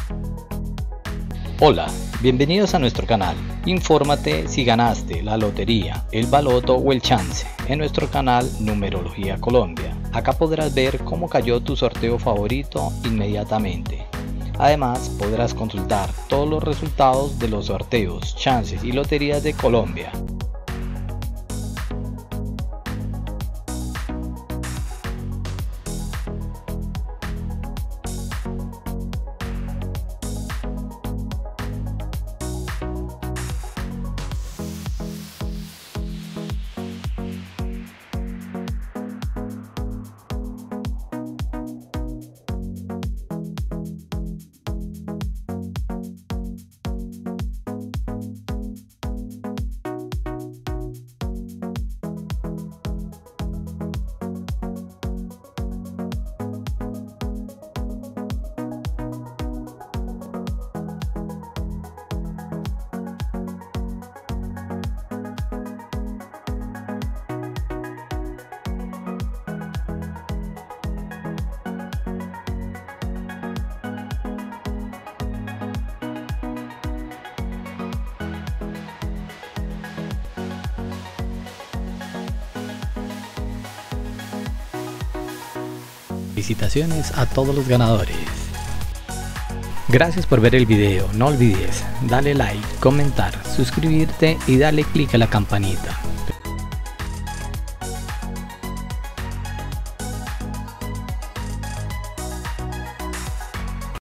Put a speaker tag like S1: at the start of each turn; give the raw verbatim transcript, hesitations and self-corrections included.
S1: Hola, bienvenidos a nuestro canal. Infórmate si ganaste la lotería, el baloto o el chance en nuestro canal Numerología Colombia. Acá podrás ver cómo cayó tu sorteo favorito inmediatamente. Además, podrás consultar todos los resultados de los sorteos, chances y loterías de Colombia. Felicitaciones a todos los ganadores. Gracias por ver el video. No olvides darle like, comentar, suscribirte y darle click a la campanita.